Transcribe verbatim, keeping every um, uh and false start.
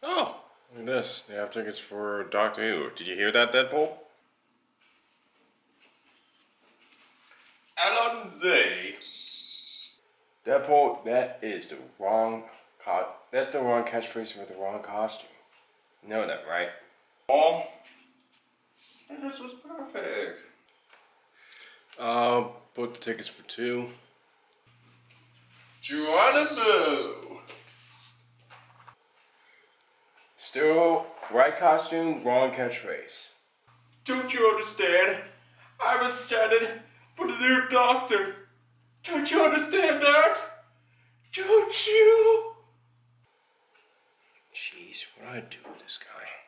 Oh, look at this. They have tickets for Doctor Who. Did you hear that, Deadpool? Alonze. Deadpool, that is the wrong co- that's the wrong catchphrase for the wrong costume. You know that, right? Oh, this was perfect. Uh, book the tickets for two. Geronimo. Still, right costume, wrong catchphrase. Don't you understand? I'm excited for the new Doctor. Don't you understand that? Don't you? Jeez, what do I do with this guy?